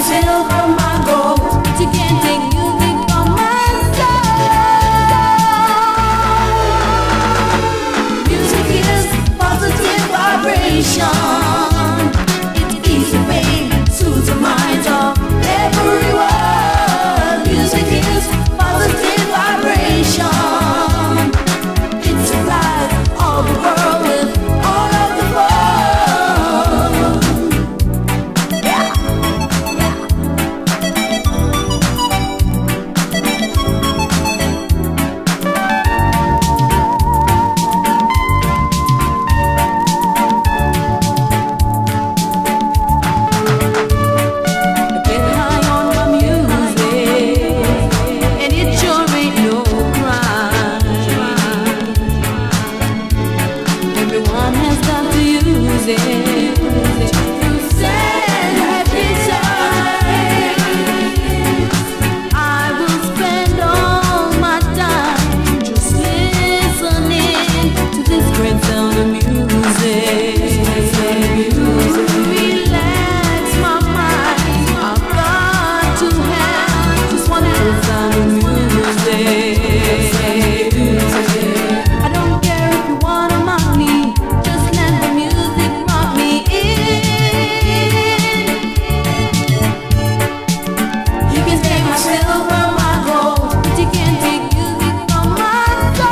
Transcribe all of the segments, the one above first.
silver, my gold, but you can't take music from my soul. Music is positive vibration. It eases pain, soothes the minds of everyone. Music is positive vibration. It supplies all the world with all of the fun. Yeah, yeah. Get high on the music, and it sure ain't no crime. Everyone has got to use it to send happy times. I will spend all my time just listening to this great sound of music. Relax my mind. I've got to have just one little sound of music. I don't care if you wanna mock me, just let the music rock me in. You can take my silver, my gold, but you can't take music from my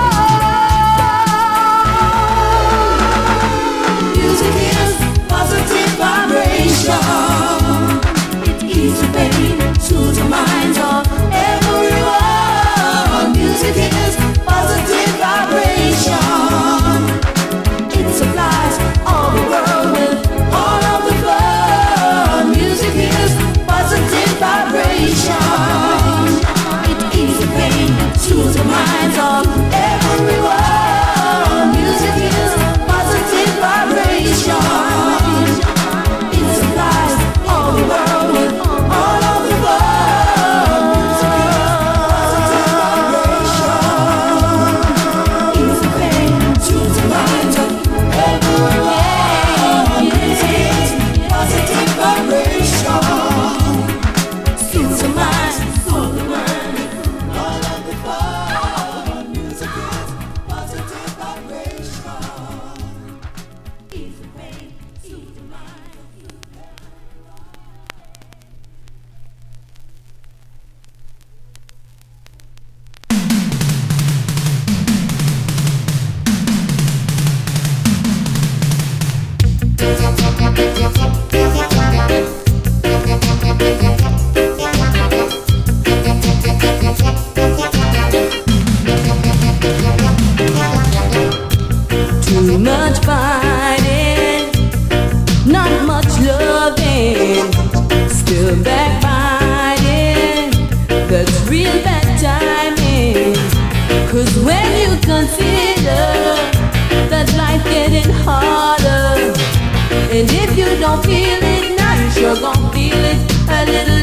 soul. Music is positive vibration. It eases pain, soothes the minds of everyone. Music is positive vibration. It supplies all the world with all of the fun. Music is positive vibration. It eases pain, soothes the minds of everyone. Music is positive vibration. It supplies all the world with all of the fun. Easy pain, soothes the minds of everyone. Music is positive vibration. Soothes the mind, soothes the mind, all of the fun. Music is positive vibration. Easy pain, soothes the mind. Too much fighting, not much loving, still backbiting. That's real bad timing. 'Cause when you consider that life getting harder, and if you don't feel it now, you sure gon' feel it a little